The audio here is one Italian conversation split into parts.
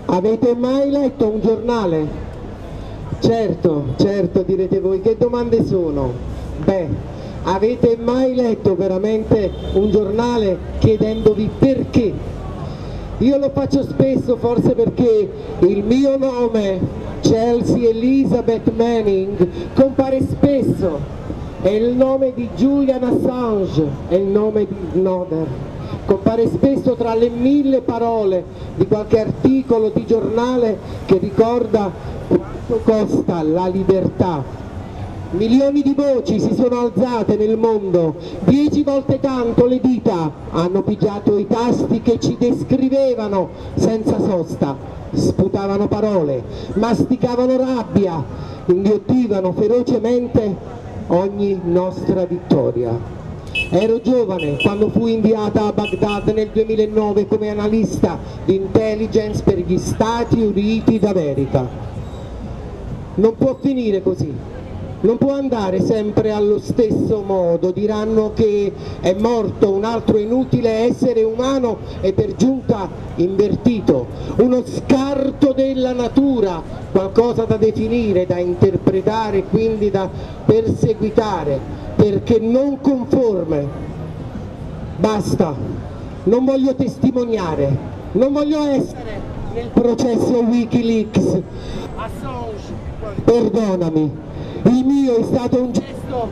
Avete mai letto un giornale? Certo, certo, direte voi, che domande sono? Beh, avete mai letto veramente un giornale chiedendovi perché? Io lo faccio spesso, forse perché il mio nome, Chelsea Elizabeth Manning, compare spesso. È il nome di Julian Assange, è il nome di Snowden. Compare spesso tra le 1000 parole di qualche articolo di giornale che ricorda quanto costa la libertà. Milioni di voci si sono alzate nel mondo, 10 volte tanto le dita hanno pigiato i tasti che ci descrivevano senza sosta, sputavano parole, masticavano rabbia, inghiottivano ferocemente ogni nostra vittoria. Ero giovane quando fui inviata a Baghdad nel 2009 come analista di intelligence per gli Stati Uniti d'America. Non può finire così, non può andare sempre allo stesso modo. Diranno che è morto un altro inutile essere umano e per giunta invertito, uno scarto della natura, qualcosa da definire, da interpretare, quindi da perseguitare, perché non conforme. Basta, non voglio testimoniare, non voglio essere nel processo Wikileaks. Assange, perdonami, il mio è stato un gesto.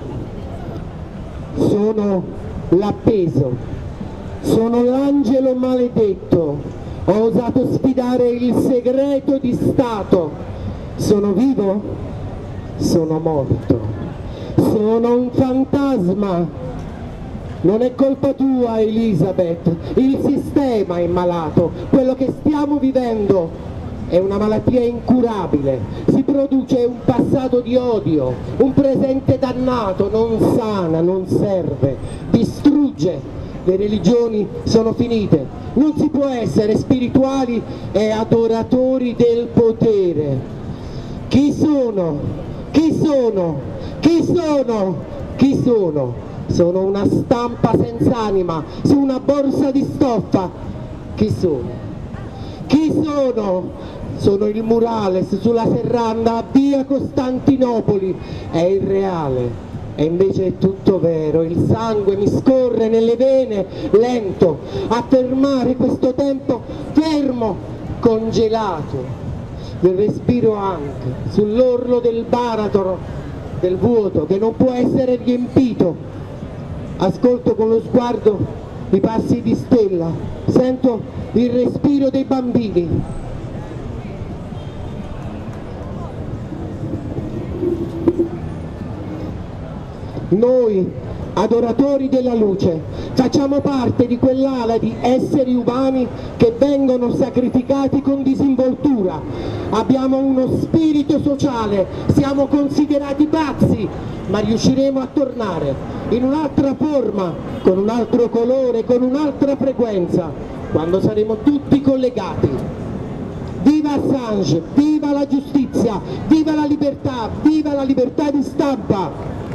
Sono l'appeso, sono l'angelo maledetto, ho osato sfidare il segreto di Stato. Sono vivo? Sono morto. Sono un fantasma. Non è colpa tua, Elizabeth, il sistema è malato, quello che stiamo vivendo è una malattia incurabile, si produce un passato di odio, un presente dannato, non sana, non serve, distrugge, le religioni sono finite, non si può essere spirituali e adoratori del potere. Chi sono? Chi sono? Chi sono? Chi sono? Sono una stampa senza anima su una borsa di stoffa. Chi sono? Chi sono? Sono il murales sulla serranda a via Costantinopoli. È irreale e invece è tutto vero. Il sangue mi scorre nelle vene, lento, a fermare questo tempo fermo, congelato. Il respiro anche sull'orlo del baratro, del vuoto che non può essere riempito. Ascolto con lo sguardo i passi di Stella, sento il respiro dei bambini. Noi, adoratori della luce, facciamo parte di quell'ala di esseri umani che vengono sacrificati con disinvoltura. Abbiamo uno spirito sociale, siamo considerati pazzi, ma riusciremo a tornare in un'altra forma, con un altro colore, con un'altra frequenza, quando saremo tutti collegati. Viva Assange, viva la giustizia, viva la libertà di stampa!